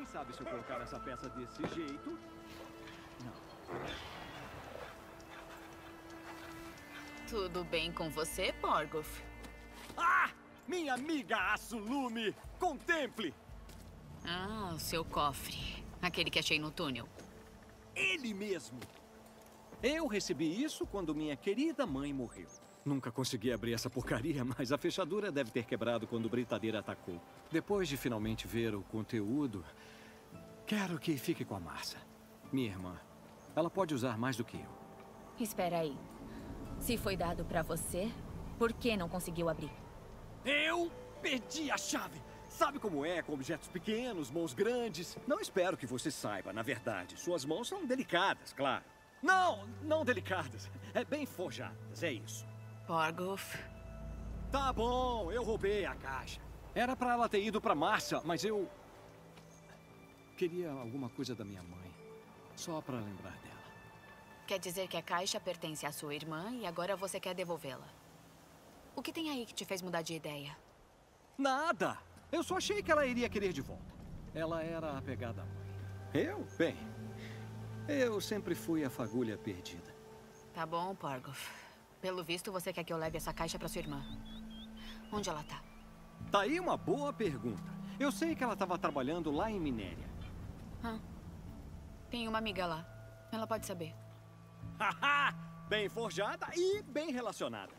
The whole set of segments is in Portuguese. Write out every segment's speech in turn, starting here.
sabe se eu colocar essa peça desse jeito... Não. Tudo bem com você, Porgoff? Ah! Minha amiga Açulume! Contemple! Ah, o seu cofre. Aquele que achei no túnel. Ele mesmo! Eu recebi isso quando minha querida mãe morreu. Nunca consegui abrir essa porcaria, mas a fechadura deve ter quebrado quando o britadeiro atacou. Depois de finalmente ver o conteúdo, quero que fique com a Marcia, minha irmã. Ela pode usar mais do que eu. Espera aí. Se foi dado pra você, por que não conseguiu abrir? Eu perdi a chave! Sabe como é com objetos pequenos, mãos grandes? Não espero que você saiba, na verdade. Suas mãos são delicadas, claro. Não delicadas. É bem forjadas, é isso. Porgoff. Tá bom, eu roubei a caixa. Era pra ela ter ido pra Marcia, mas eu... queria alguma coisa da minha mãe. Só pra lembrar dela. Quer dizer que a caixa pertence à sua irmã e agora você quer devolvê-la. O que tem aí que te fez mudar de ideia? Nada! Eu só achei que ela iria querer de volta. Ela era apegada à mãe. Eu? Bem, eu sempre fui a fagulha perdida. Tá bom, Porgoff. Pelo visto, você quer que eu leve essa caixa pra sua irmã. Onde ela tá? Tá aí uma boa pergunta. Eu sei que ela estava trabalhando lá em Minéria. Tem uma amiga lá. Ela pode saber. Haha! Bem forjada e bem relacionada.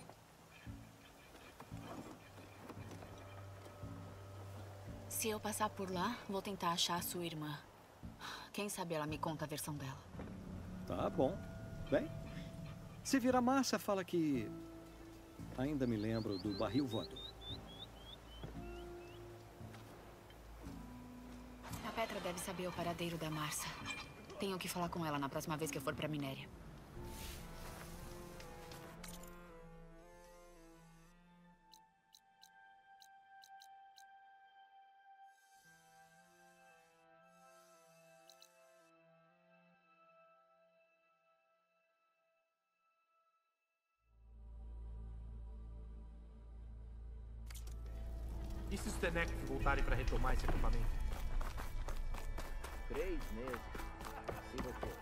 Se eu passar por lá, vou tentar achar a sua irmã. Quem sabe ela me conta a versão dela. Tá bom. Bem, se vir a Marcia, fala que ainda me lembro do barril voador. A Petra deve saber o paradeiro da Marcia. Tenho que falar com ela na próxima vez que eu for pra Minéria. E se os Tenecs voltarem para retomar esse acampamento? 3 meses. Se você...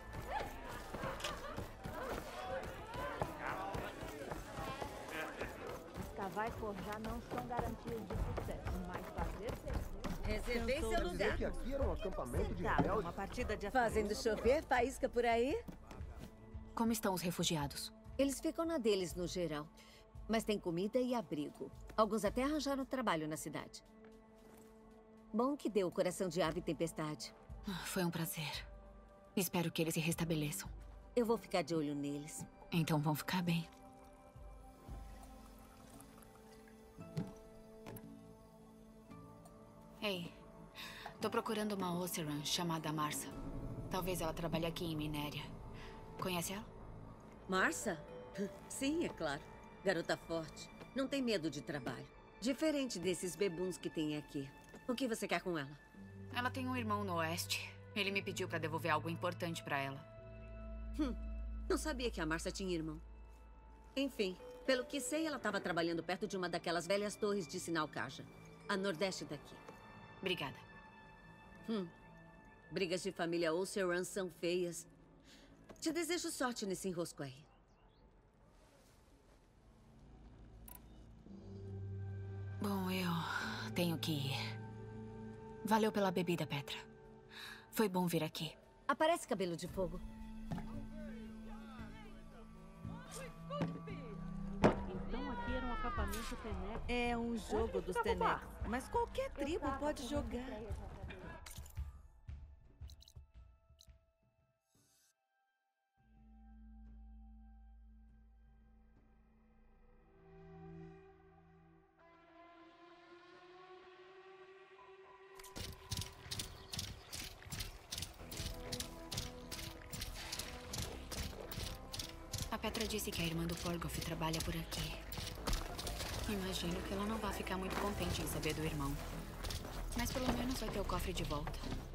Escavar e forjar não são garantias de sucesso, mas fazer cerveja... Reservei seu lugar. que aqui era um acampamento de Tá, rebeldes? uma partida de Fazendo chover, faísca por aí? Como estão os refugiados? Eles ficam na deles no geral. Mas tem comida e abrigo. Alguns até arranjaram trabalho na cidade. Bom que deu o coração de ave e tempestade. Foi um prazer. Espero que eles se restabeleçam. Eu vou ficar de olho neles. Então vão ficar bem. Ei, tô procurando uma Oseran chamada Marcia. Talvez ela trabalhe aqui em Minéria. Conhece ela? Marcia? Sim, é claro. Garota forte. Não tem medo de trabalho. Diferente desses bebuns que tem aqui. O que você quer com ela? Ela tem um irmão no oeste. Ele me pediu pra devolver algo importante pra ela. Não sabia que a Marcia tinha irmão. Enfim, pelo que sei, ela estava trabalhando perto de uma daquelas velhas torres de sinal Kaja. A nordeste daqui. Obrigada. Brigas de família Oseran são feias. Te desejo sorte nesse enrosco aí. Bom, eu tenho que ir. Valeu pela bebida, Petra. Foi bom vir aqui. Aparece cabelo de fogo. Então aqui era um acampamento Tenec. É um jogo dos Tenecs, mas qualquer tribo pode jogar. A Petra disse que a irmã do Porgoff trabalha por aqui. Imagino que ela não vai ficar muito contente em saber do irmão. Mas pelo menos vai ter o cofre de volta.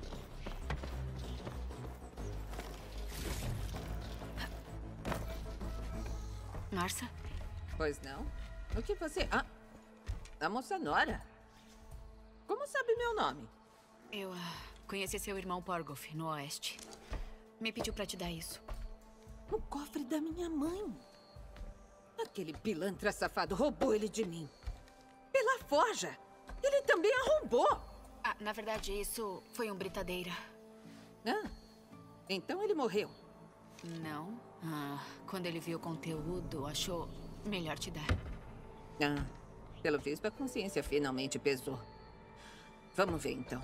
Marcia? Pois não? O que você... Ah, a moça Nora. Como sabe meu nome? Eu Conheci seu irmão Porgoth, no oeste. Me pediu pra te dar isso. O cofre da minha mãe. Aquele pilantra safado roubou ele de mim. Pela forja. Ele também arrombou. Ah, na verdade, isso foi um britadeira. Ah, então ele morreu. Não. Quando ele viu o conteúdo, achou melhor te dar. Ah, pelo visto a consciência finalmente pesou. Vamos ver então.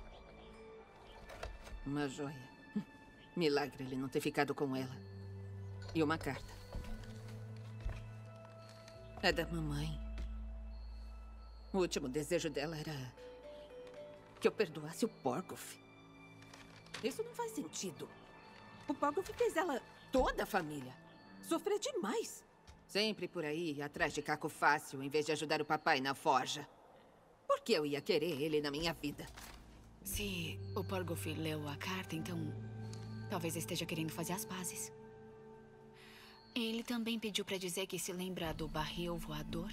Uma joia. Milagre ele não ter ficado com ela. E uma carta. É da mamãe. O último desejo dela era que eu perdoasse o Porgoth. Isso não faz sentido. O Porgoth fez ela, toda a família, sofrer demais. Sempre por aí, atrás de caco fácil, em vez de ajudar o papai na forja. Por que eu ia querer ele na minha vida? Se o Porgoth leu a carta, então talvez esteja querendo fazer as pazes. Ele também pediu pra dizer que se lembra do barril voador.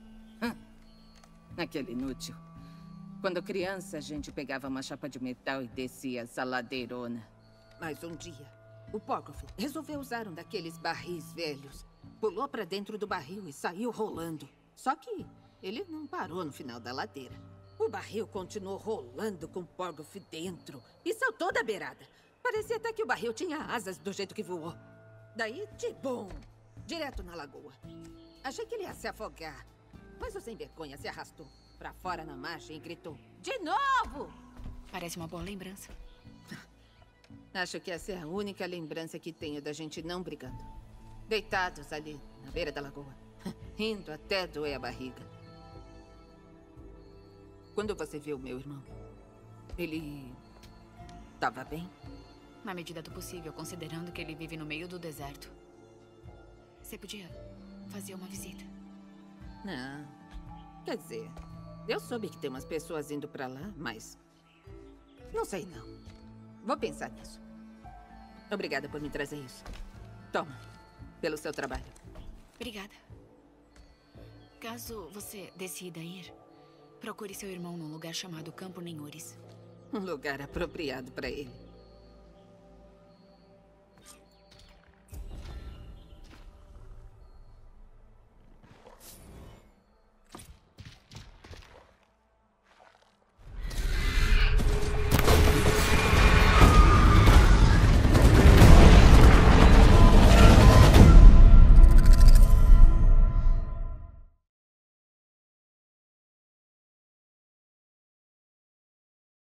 Aquele inútil. Quando criança, a gente pegava uma chapa de metal e descia essa ladeirona. Mas um dia, o Porgoth resolveu usar um daqueles barris velhos. Pulou pra dentro do barril e saiu rolando. Só que ele não parou no final da ladeira. O barril continuou rolando com o Porgoth dentro e saltou da beirada. Parecia até que o barril tinha asas do jeito que voou. Daí, tibum! Direto na lagoa. Achei que ele ia se afogar. Mas o sem vergonha se arrastou pra fora na margem e gritou: "De novo!" Parece uma boa lembrança. Acho que essa é a única lembrança que tenho da gente não brigando. Deitados ali, na beira da lagoa. Rindo até doer a barriga. Quando você viu meu irmão, ele estava bem? Na medida do possível, considerando que ele vive no meio do deserto. Você podia fazer uma visita? Não. Quer dizer, eu soube que tem umas pessoas indo pra lá, mas não sei não. Vou pensar nisso. Obrigada por me trazer isso. Toma, pelo seu trabalho. Obrigada. Caso você decida ir, procure seu irmão num lugar chamado Campo Nenhures. Um lugar apropriado pra ele.